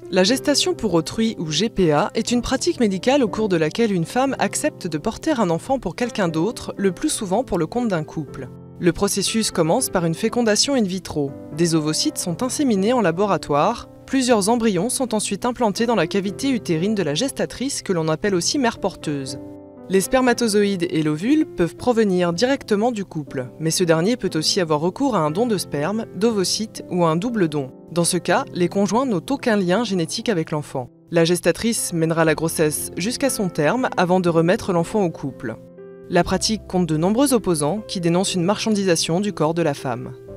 La gestation pour autrui ou GPA est une pratique médicale au cours de laquelle une femme accepte de porter un enfant pour quelqu'un d'autre, le plus souvent pour le compte d'un couple. Le processus commence par une fécondation in vitro. Des ovocytes sont inséminés en laboratoire. Plusieurs embryons sont ensuite implantés dans la cavité utérine de la gestatrice que l'on appelle aussi mère porteuse. Les spermatozoïdes et l'ovule peuvent provenir directement du couple, mais ce dernier peut aussi avoir recours à un don de sperme, d'ovocytes ou à un double don. Dans ce cas, les conjoints n'ont aucun lien génétique avec l'enfant. La gestatrice mènera la grossesse jusqu'à son terme avant de remettre l'enfant au couple. La pratique compte de nombreux opposants qui dénoncent une marchandisation du corps de la femme.